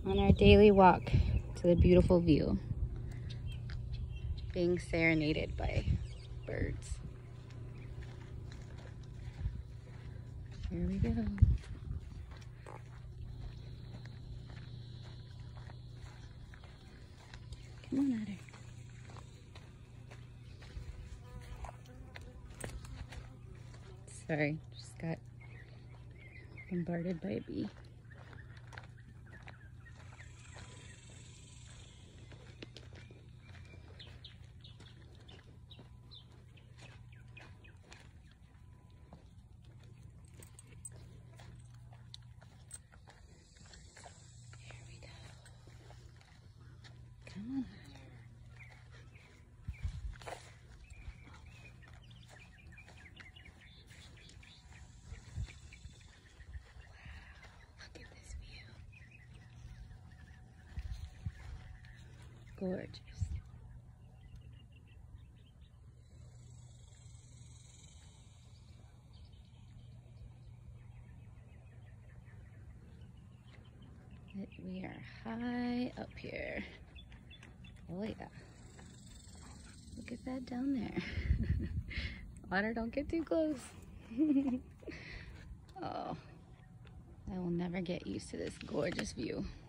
on our daily walk to the beautiful view, being serenaded by birds. Here we go. Come on, otter. Sorry, just got bombarded by a bee. Here we go. Come on. Look at this view. Gorgeous. We are high up here. Oh yeah. Look at that down there. Otter, don't get too close. Oh, I will never get used to this gorgeous view.